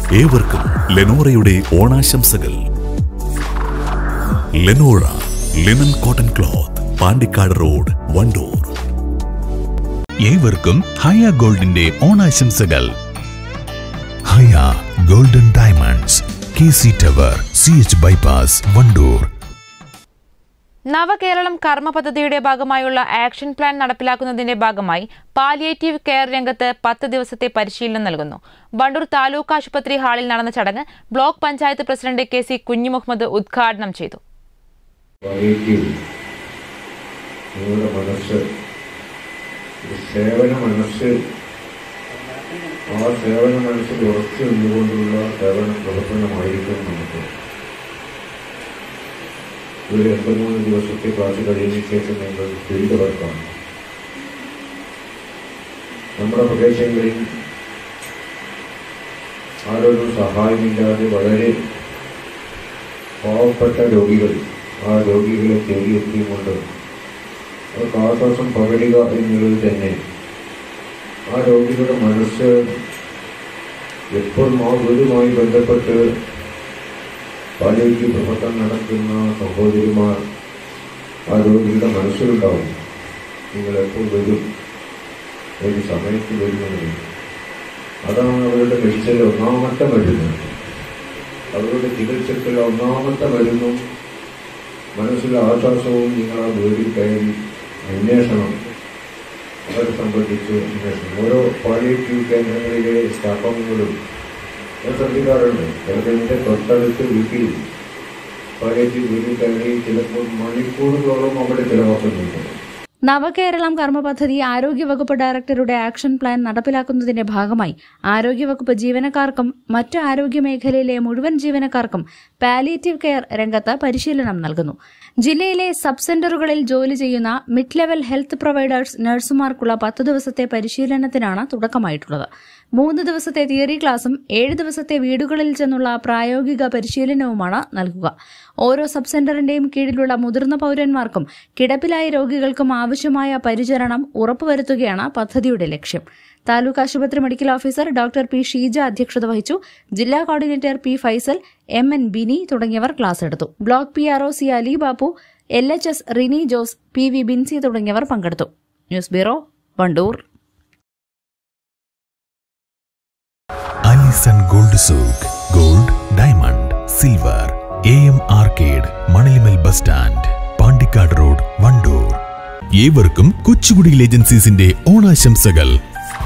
ഏവർക്കും ലെനോറയുടെ ഓണാശംസകൾ. Lenora linen cotton cloth, Pandikkad road, Wandoor. ഏവർക്കും ഹയ ഗോൾഡിന്റെ ഓണാശംസകൾ. Haya golden diamonds, KC tower, CH bypass, Wandoor. Navakeralam കർമ്മ പദ്ധതിയുടെ ഭാഗമായുള്ള ആക്ഷൻ പ്ലാൻ നടപ്പിലാക്കുന്നതിന്റെ ഭാഗമായി പാലിയേറ്റീവ് കെയർ രംഗത്ത് 10 ദിവസത്തെ പരിശീലനം നൽകുന്നു. വണ്ടൂർ താലൂക്ക് ആശുപത്രി ഹാളിൽ നടന്ന ചടങ്ങ് block panchayat president KC Kunhimuhammed ഉദ്ഘാടനം ചെയ്തു. സേവന മനസ്സിൽ ഉറച്ചു നിന്നുകൊണ്ടുള്ള സേവന പ്രവർത്തനമായിരിക്കും നമുക്ക്. ഒരു 83 ദിവസത്തെ ക്ലാസ് കഴിഞ്ഞ ശേഷം നിങ്ങൾ ഫീൽഡ് വർക്കാണ്. നമ്മുടെ പ്രദേശങ്ങളിൽ ആരോടും സഹായമില്ലാതെ വളരെ പാവപ്പെട്ട രോഗികൾ ആ രോഗികളെ തേടിയെത്തിക്കൊണ്ട് അവർക്ക് ആശ്വാസം പകരുക എന്നുള്ളത് തന്നെ ആ രോഗികളുടെ മനസ്സ് എപ്പോഴും ആ വീടുമായി ബന്ധപ്പെട്ട് പാലിയേറ്റീവ് പ്രവർത്തനം നടത്തുന്ന സഹോദരിമാർ ആ രോഗികളുടെ മനസ്സിലുണ്ടാവും. നിങ്ങളെപ്പോൾ വരും, ഒരു സമയത്ത് വരുന്നത്. അതാണ് അവരുടെ മെഡിസിനിൽ ഒന്നാമത്തെ മരുന്ന്. അവരുടെ ചികിത്സയ്ക്കുള്ള ഒന്നാമത്തെ മരുന്നും മനസ്സിലെ ആശ്വാസവും നിങ്ങൾ ആ വീട്ടിൽ കയറി അന്വേഷണം, അവരെ സംബന്ധിച്ച് അന്വേഷണം. ഓരോ പാലിയേറ്റീവ് കേന്ദ്രങ്ങളിലെ സ്റ്റാഫംഗങ്ങളും ശ്രദ്ധിക്കാറുണ്ട്. ചിലതിൻ്റെ തൊട്ടടുത്ത് വീട്ടിൽ പാലിയേറ്റീവ് വീട്ടിൽ കയറി ചിലപ്പോൾ മണിക്കൂറുകളോളം അവിടെ ചിലവാക്കുന്നുണ്ട്. നവകേരളം കർമ്മ പദ്ധതി ആരോഗ്യവകുപ്പ് ഡയറക്ടറുടെ ആക്ഷൻ പ്ലാൻ നടപ്പിലാക്കുന്നതിന്റെ ഭാഗമായി ആരോഗ്യവകുപ്പ് ജീവനക്കാർക്കും മറ്റ് ആരോഗ്യമേഖലയിലെ മുഴുവൻ ജീവനക്കാർക്കും പാലിയേറ്റീവ് കെയർ രംഗത്ത് പരിശീലനം നൽകുന്നു. ജില്ലയിലെ സബ് സെന്ററുകളിൽ ജോലി ചെയ്യുന്ന മിഡ് ലെവൽ ഹെൽത്ത് പ്രൊവൈഡേഴ്സ് നഴ്സുമാർക്കുള്ള 10 ദിവസത്തെ പരിശീലനത്തിനാണ് തുടക്കമായിട്ടുള്ളത്. 3 ദിവസത്തെ തിയറി ക്ലാസും 7 ദിവസത്തെ വീടുകളിൽ ചെന്നുള്ള പ്രായോഗിക പരിശീലനവുമാണ് നൽകുക. ഓരോ സബ് സെന്ററിന്റെയും കീഴിലുള്ള മുതിർന്ന പൌരന്മാർക്കും കിടപ്പിലായ രോഗികൾക്കും ആവശ്യമായ പരിചരണം ഉറപ്പുവരുത്തുകയാണ് പദ്ധതിയുടെ ലക്ഷ്യം. താലൂക്ക് ആശുപത്രി medical officer doctor P. Sheeja അധ്യക്ഷത വഹിച്ചു. ജില്ലാ coordinator P. Faisal, MN Bini തുടങ്ങിയവർ ക്ലാസ് എടുത്തു. Block PRO C. Ali Bappu, LHS Rini Jose, PV Binsi തുടങ്ങിയവർ പങ്കെടുത്തു. News bureau, Wandoor. Alison gold souk, gold, diamond, silver, AM arcade, Manalimal bus stand, Pandikkad road, Wandoor. ഏവർക്കും കൊച്ചുകുടിയിൽ ഏജൻസീസിന്റെ ഓണാശംസകൾ.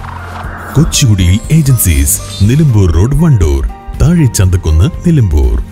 Kochukudiyil agencies, Nilambur road, Wandoor. താഴെ ചന്തക്കുന്ന്, നിലമ്പൂർ.